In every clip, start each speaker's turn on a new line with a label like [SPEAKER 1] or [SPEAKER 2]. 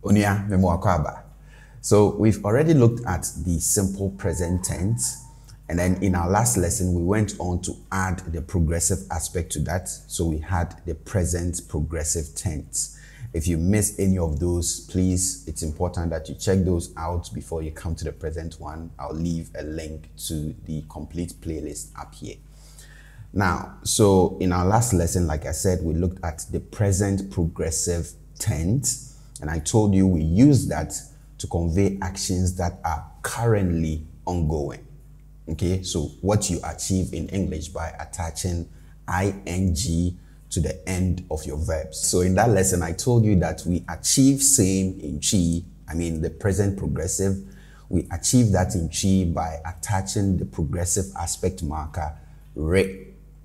[SPEAKER 1] Onia memoakwaba. So we've already looked at the simple present tense, and then in our last lesson we went on to add the progressive aspect to that. So we had the present progressive tense. If you missed any of those, please, it's important that you check those out before you come to the present one. I'll leave a link to the complete playlist up here. Now, so in our last lesson, like I said, we looked at the present progressive tense, and I told you we use that to convey actions that are currently ongoing. Okay, so what you achieve in English by attaching ing to the end of your verbs. So in that lesson, I told you that we achieve same in chi, I mean the present progressive, we achieve that in chi by attaching the progressive aspect marker re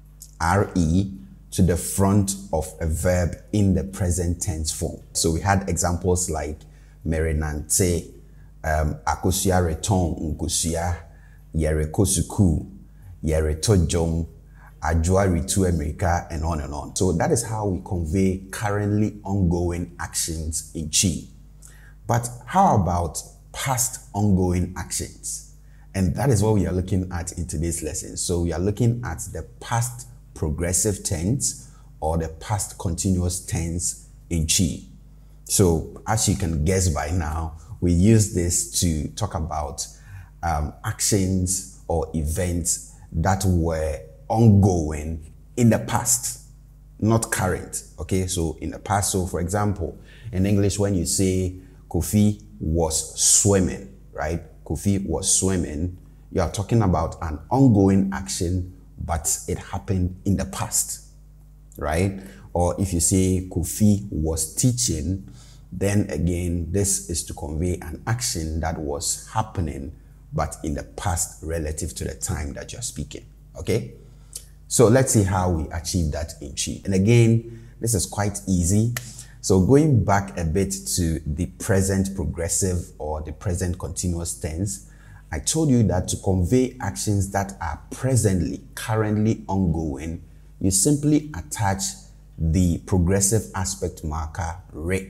[SPEAKER 1] to the front of a verb in the present tense form. So we had examples like merenante, akosia reton nkosia, yere kosuku, yere tojom, ajwa ritu America, and on and on. So that is how we convey currently ongoing actions in chi. But how about past ongoing actions? And that is what we are looking at in today's lesson. So we are looking at the past progressive tense or the past continuous tense in chi. So as you can guess by now, we use this to talk about actions or events that were ongoing in the past, not current. Okay, so in the past. So for example, in English, when you say Kofi was swimming, right? Kofi was swimming, you are talking about an ongoing action, but it happened in the past, right? Or if you say Kofi was teaching, then again, this is to convey an action that was happening, but in the past relative to the time that you're speaking, okay? So let's see how we achieve that in chi. And again, this is quite easy. So going back a bit to the present progressive or the present continuous tense, I told you that to convey actions that are presently, currently ongoing, you simply attach the progressive aspect marker re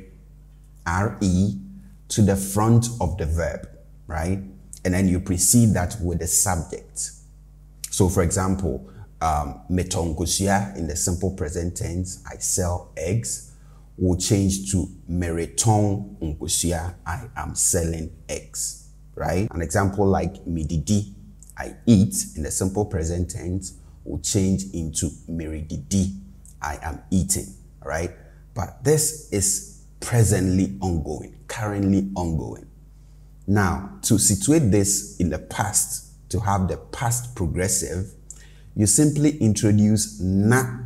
[SPEAKER 1] to the front of the verb, right? And then you precede that with the subject. So for example, metonkosia in the simple present tense, I sell eggs, will change to mereton nkosia, I am selling eggs, right? An example like mididi, I eat in the simple present tense, will change into merididi, I am eating, right? But this is presently ongoing, currently ongoing. Now, to situate this in the past, to have the past progressive, you simply introduce na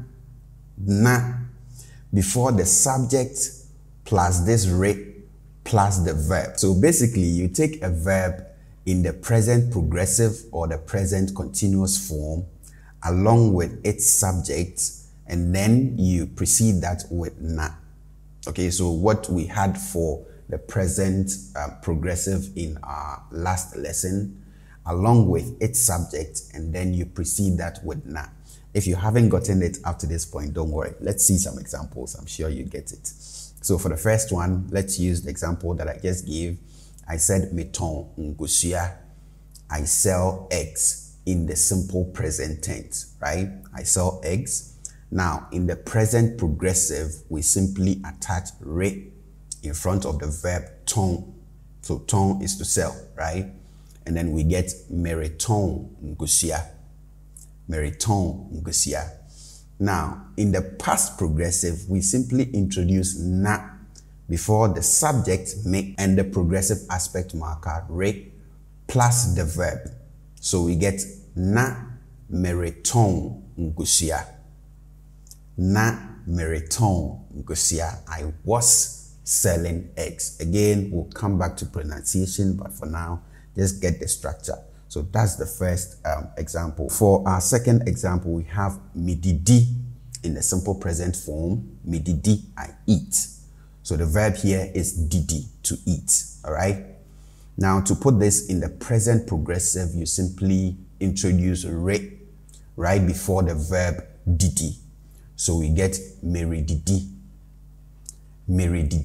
[SPEAKER 1] before the subject plus this re plus the verb. So basically, you take a verb in the present progressive or the present continuous form along with its subject, and then you precede that with na. Okay, so what we had for the present progressive in our last lesson, along with its subject, and then you precede that with na. If you haven't gotten it up to this point, don't worry. Let's see some examples. I'm sure you get it. So for the first one, let's use the example that I just gave. I said meton ngusia, I sell eggs in the simple present tense, right? I sell eggs. Now, in the present progressive, we simply attach re in front of the verb ton. So ton is to sell, right? And then we get mereton ngusia. Mereton ngusia. Now, in the past progressive, we simply introduce na before the subject me and the progressive aspect marker re plus the verb. So we get na mereton ngusia. Na mereton ngusia. I was selling eggs. Again, we'll come back to pronunciation, but for now, just get the structure. So that's the first example. For our second example, we have mididi in the simple present form. Mididi, I eat. So the verb here is didi, to eat, all right? Now to put this in the present progressive, you simply introduce re right before the verb didi. So we get merididi, merididi.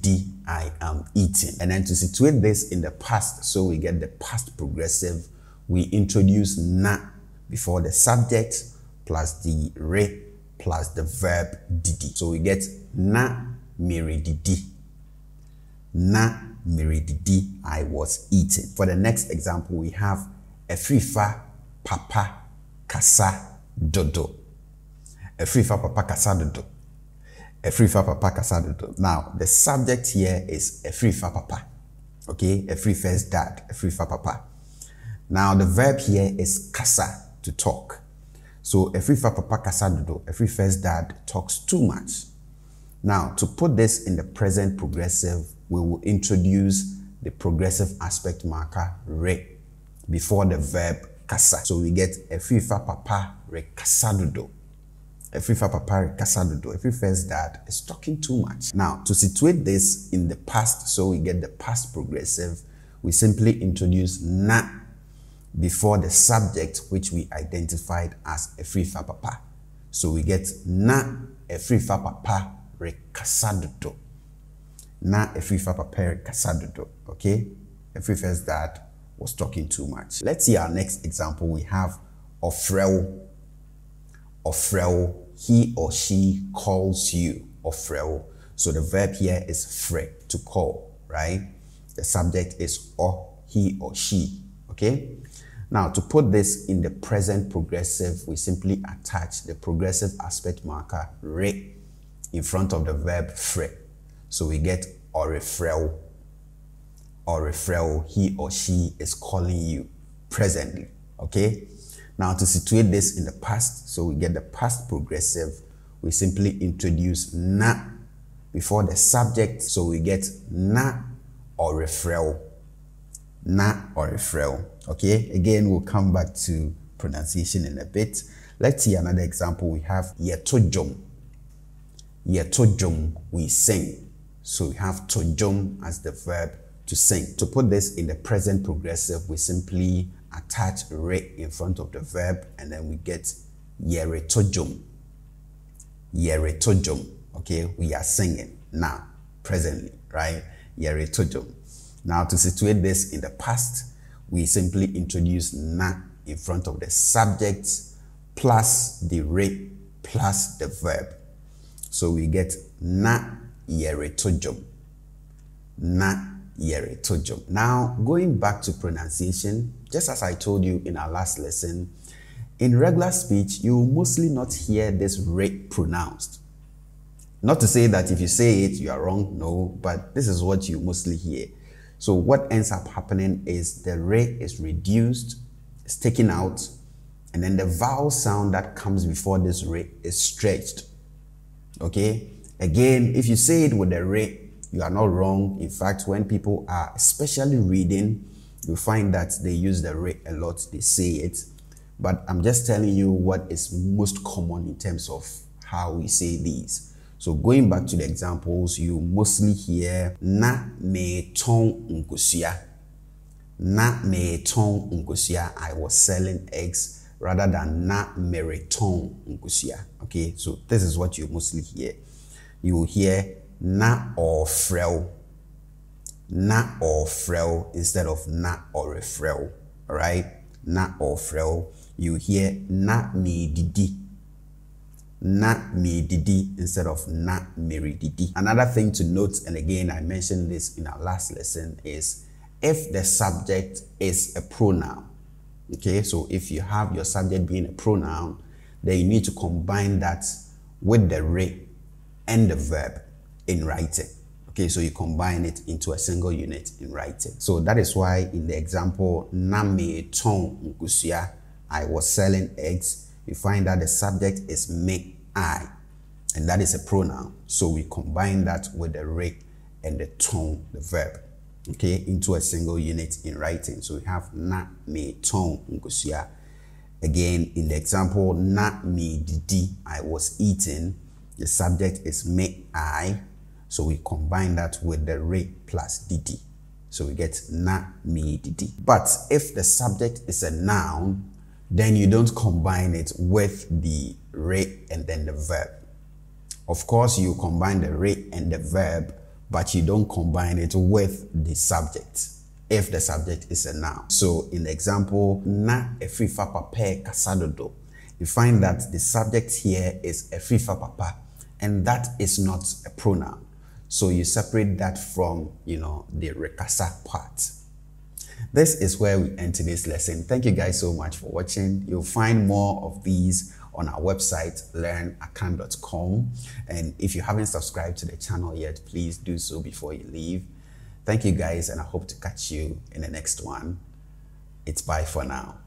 [SPEAKER 1] I am eating. And then to situate this in the past, so we get the past progressive, we introduce na before the subject plus the re plus the verb didi. So we get na mere didi. Na mere didi, I was eating. For the next example, we have Efrifa papa kasa dodo. Efrifa papa kasa dodo. Efrifa papa kasa dodo. Now, the subject here is Efrifa papa. Okay, Efrifa's dad, Efrifa papa. Now, the verb here is kasa, to talk. So, Efrifa papa kasa dodo, Efrifa's dad talks too much. Now, to put this in the present progressive, we will introduce the progressive aspect marker re before the verb kasa. So, we get Efrifa papa re kasa dodo. Efrifa papa kasa dodo. Efrifa's dad is talking too much. Now, to situate this in the past, so we get the past progressive, we simply introduce na before the subject, which we identified as Efrifa papa. So we get na Efrifa papa re kasa dodo. Na Efrifa papa re kasa dodo. Okay? Efrifa's dad was talking too much. Let's see our next example. We have ofrel. Ofrel, he or she calls you. Ofrel. So the verb here is fre, to call, right? The subject is o, he or she. Okay? Now, to put this in the present progressive, we simply attach the progressive aspect marker re in front of the verb fre. So we get orefrel. Orefrel, he or she is calling you presently. Okay? Now, to situate this in the past, so we get the past progressive, we simply introduce na before the subject, so we get na orefrel. Na orefrel. Okay, again, we'll come back to pronunciation in a bit. Let's see another example. We have yetojom. Yetojom, we sing. So we have tojom as the verb to sing. To put this in the present progressive, we simply attach re in front of the verb, and then we get yeretojom. Yeretojom. Okay, we are singing now, presently, right? Yeretojom. Now, to situate this in the past, we simply introduce na in front of the subject plus the re plus the verb. So we get na yeretojom. Na yeretojom. Now, going back to pronunciation, just as I told you in our last lesson, in regular speech, you will mostly not hear this re pronounced. Not to say that if you say it, you are wrong, no, but this is what you mostly hear. So what ends up happening is the re is reduced, it's taken out, and then the vowel sound that comes before this re is stretched. Okay? Again, if you say it with the re, you are not wrong. In fact, when people are especially reading, you find that they use the re a lot, they say it. But I'm just telling you what is most common in terms of how we say these. So going back to the examples, you mostly hear na me ton nkusia. Na me ton nkusia, I was selling eggs, rather than na mere ton nkusia. Okay, so this is what you mostly hear. You will hear na orefrel. Na orefrel instead of na orefrel. Alright? Na orefrel. You hear na me didi. Na me didi instead of na mere didi. Another thing to note, and again I mentioned this in our last lesson, is if the subject is a pronoun. Okay, so if you have your subject being a pronoun, then you need to combine that with the re and the verb in writing. Okay, so you combine it into a single unit in writing. So that is why in the example, na me ton nkusia, I was selling eggs, you find that the subject is me, I, and that is a pronoun. So we combine that with the re and the ton, the verb, okay, into a single unit in writing. So we have na me ton nkusia. Again, in the example, na me didi, I was eating, the subject is me, I, so we combine that with the re plus didi. So we get na me didi. But if the subject is a noun, then you don't combine it with the re and then the verb. Of course, you combine the re and the verb, but you don't combine it with the subject if the subject is a noun. So in the example, na efrifa papa kasadodo, you find that the subject here is efrifa papa, and that is not a pronoun. So you separate that from, the rekasa part. This is where we end today's lesson. Thank you guys so much for watching. You'll find more of these on our website, LEARNAKAN.com. And if you haven't subscribed to the channel yet, please do so before you leave. Thank you guys, and I hope to catch you in the next one. It's bye for now.